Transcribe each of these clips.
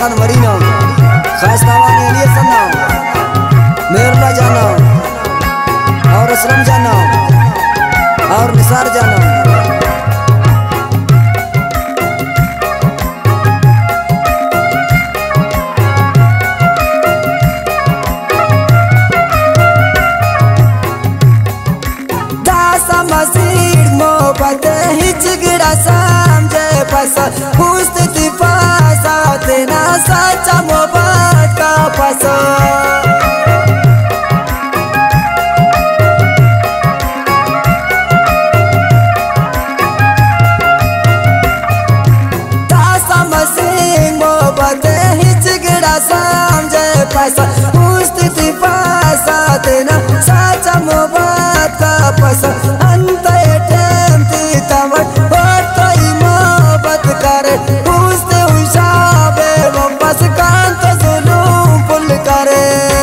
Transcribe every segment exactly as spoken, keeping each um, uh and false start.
जान मरीनो खास तावाने लिए सन्ना मेरला जाना और असलम जाना और निसार जाना दासा मसीर मोहब्बत हिचगड़ा समझे पसा हुस्न दिफासा तेना सच्चा मोहब्बत का पसा दासा मसीर मोहब्बत हिचगड़ा समझे पसा हुस्न दिफासा तेना सच्चा मोहब्बत का पसा अंत टेम ती तवट होता ही मोहब्बत करे हुस्न उशाबे वापस कांत जुलूम पुल करे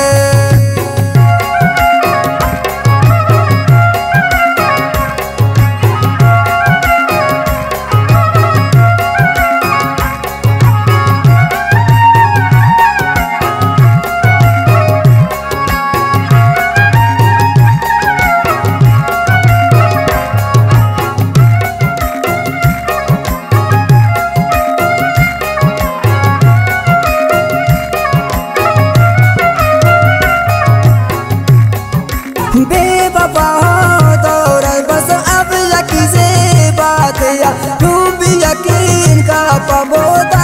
बेवफा हो दौर बस अब यकी से बात या तू भी यकीन का पबोता